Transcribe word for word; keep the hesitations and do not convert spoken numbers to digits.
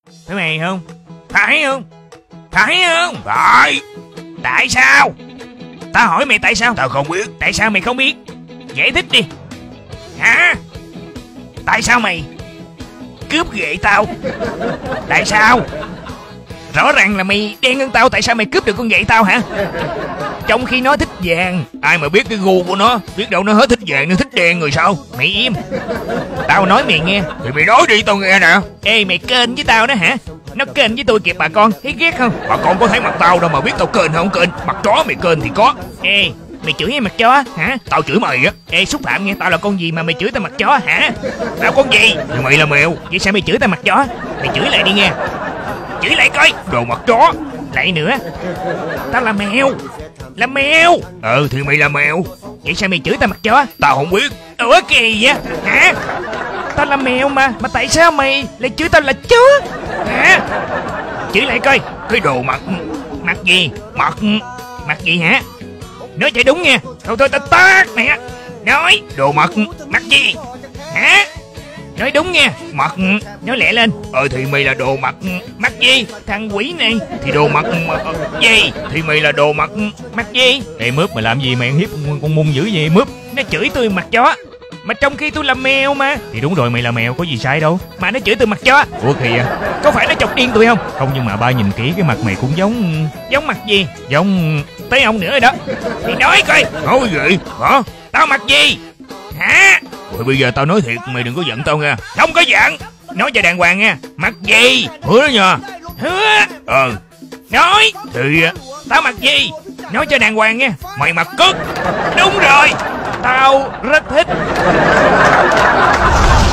Phải mày không? Phải không? Phải không? Phải. Tại sao? Tao hỏi mày tại sao? Tao không biết. Tại sao mày không biết? Giải thích đi. Hả? Tại sao mày cướp ghệ tao? Tại sao? Rõ ràng là mày đen hơn tao, tại sao mày cướp được con ghệ tao hả? Trong khi nó thích vàng. Ai mà biết cái gu của nó. Biết đâu nó hết thích vàng, nó thích đen rồi sao? Mày im. Tao nói mày nghe. Thì mày nói đi tao nghe nè. Ê mày kênh với tao đó hả? Nó kênh với tôi kìa bà con. Thấy ghét không? Bà con có thấy mặt tao đâu mà biết tao kênh không kênh. Mặt chó mày kênh thì có. Ê mày chửi em mặt chó hả? Tao chửi mày á. Ê xúc phạm nghe. Tao là con gì mà mày chửi tao mặt chó hả? Tao con gì? Thì mày là mèo. Vậy sao mày chửi tao mặt chó? Mày chửi lại đi nghe. Chửi lại coi. Đồ mặt chó. Lại nữa. Tao là mèo. Là mèo. Ừ thì mày là mèo. Vậy sao mày chửi tao mặt chó? Tao không biết. Ủa kỳ vậy hả? Tao là mèo mà. Mà tại sao mày lại chửi tao là chó hả? Chửi lại coi. Cái đồ mặt. Mặt gì? Mặt. Mặt gì hả? Nói cho đúng nha. Thôi thôi tao tát mày. Nói. Đồ mặt. Mặt gì hả? Nói đúng nha. Mặt. Nói lẹ lên. Ờ thì mày là đồ mặt. Mặt gì? Thằng quỷ này. Thì đồ mặt gì? Thì mày là đồ mặt. Mặt gì? Ê Mướp mày làm gì mày ăn hiếp con mung dữ vậy Mướp? Nó chửi tôi mặt chó. Mà trong khi tôi là mèo mà. Thì đúng rồi mày là mèo có gì sai đâu. Mà nó chửi tôi mặt chó. Ủa kìa. Có phải nó chọc điên tôi không? Không nhưng mà ba nhìn kỹ cái mặt mày cũng giống. Giống mặt gì? Giống tới ông nữa rồi đó. Thì nói coi. Nói gì? Hả? Tao mặt gì? Hả? Rồi bây giờ tao nói thiệt mày đừng có giận tao nha. Không có giận. Nói cho đàng hoàng nha. Mặt gì? Hứa đó nha. Hứa. Ờ. Nói. Thì tao mặt gì? Nói cho đàng hoàng nha. Mày mặt cứt. Đúng rồi. Tao rất thích.